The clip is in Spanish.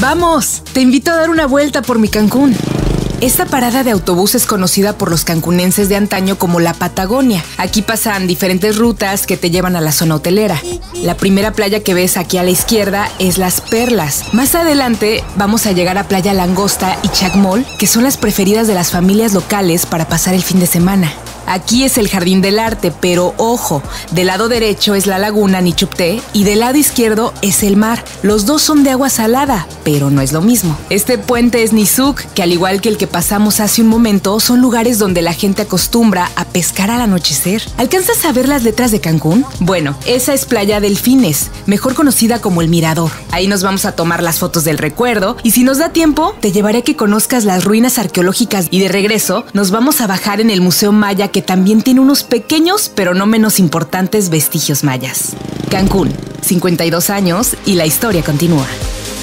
¡Vamos! Te invito a dar una vuelta por mi Cancún. Esta parada de autobús es conocida por los cancunenses de antaño como la Patagonia. Aquí pasan diferentes rutas que te llevan a la zona hotelera. La primera playa que ves aquí a la izquierda es Las Perlas. Más adelante vamos a llegar a Playa Langosta y Chacmol, que son las preferidas de las familias locales para pasar el fin de semana. Aquí es el Jardín del Arte, pero ojo, del lado derecho es la laguna Nichupté y del lado izquierdo es el mar. Los dos son de agua salada, pero no es lo mismo. Este puente es Nizuc, que al igual que el que pasamos hace un momento, son lugares donde la gente acostumbra a pescar al anochecer. ¿Alcanzas a ver las letras de Cancún? Bueno, esa es Playa Delfines, mejor conocida como El Mirador. Ahí nos vamos a tomar las fotos del recuerdo y si nos da tiempo, te llevaré a que conozcas las ruinas arqueológicas y de regreso nos vamos a bajar en el Museo Maya, que también tiene unos pequeños pero no menos importantes vestigios mayas. Cancún, 52 años y la historia continúa.